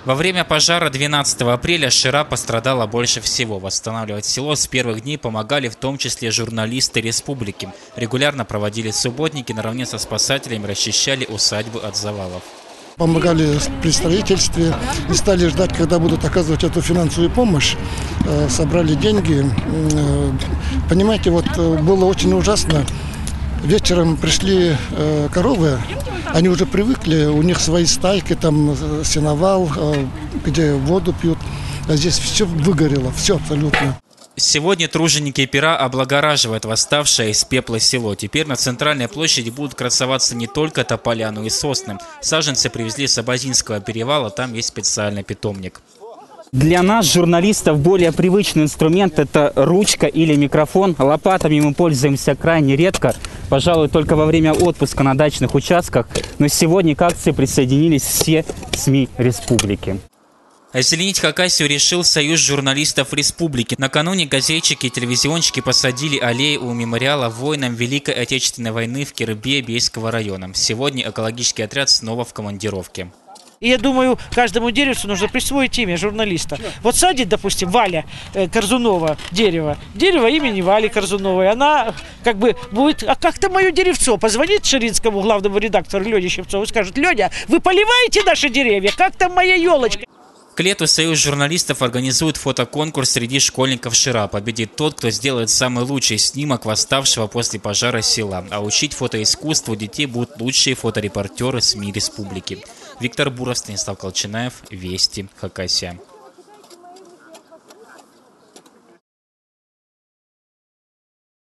Во время пожара 12 апреля Шира пострадала больше всего. Восстанавливать село с первых дней помогали в том числе журналисты республики. Регулярно проводили субботники, наравне со спасателями расчищали усадьбы от завалов. Помогали при строительстве, не стали ждать, когда будут оказывать эту финансовую помощь. Собрали деньги. Понимаете, вот было очень ужасно. Вечером пришли коровы, они уже привыкли, у них свои стайки, там сеновал, где воду пьют. А здесь все выгорело, все абсолютно. Сегодня труженики Пера облагораживают восставшее из пепла село. Теперь на центральной площади будут красоваться не только тополя, но и сосны. Саженцы привезли с Абазинского перевала, там есть специальный питомник. Для нас, журналистов, более привычный инструмент – это ручка или микрофон. Лопатами мы пользуемся крайне редко, пожалуй, только во время отпуска на дачных участках. Но сегодня к акции присоединились все СМИ республики. Озеленить Хакасию решил Союз журналистов республики. Накануне газетчики и телевизионщики посадили аллеи у мемориала воинам Великой Отечественной войны в Кирбе Бейского района. Сегодня экологический отряд снова в командировке. И я думаю, каждому деревцу нужно присвоить имя журналиста. Вот садит, допустим, Валя Корзунова дерево имени Вали Корзуновой. Она как бы будет, а как-то мое деревцо позвонит Ширинскому главному редактору Лене Щипцову и скажет: Леня, вы поливаете наши деревья? Как там моя елочка? К лету Союз журналистов организует фотоконкурс среди школьников Шира. Победит тот, кто сделает самый лучший снимок восставшего после пожара села. А учить фотоискусству детей будут лучшие фоторепортеры СМИ республики. Виктор Буров, Станислав Колчанаев, Вести, Хакасия.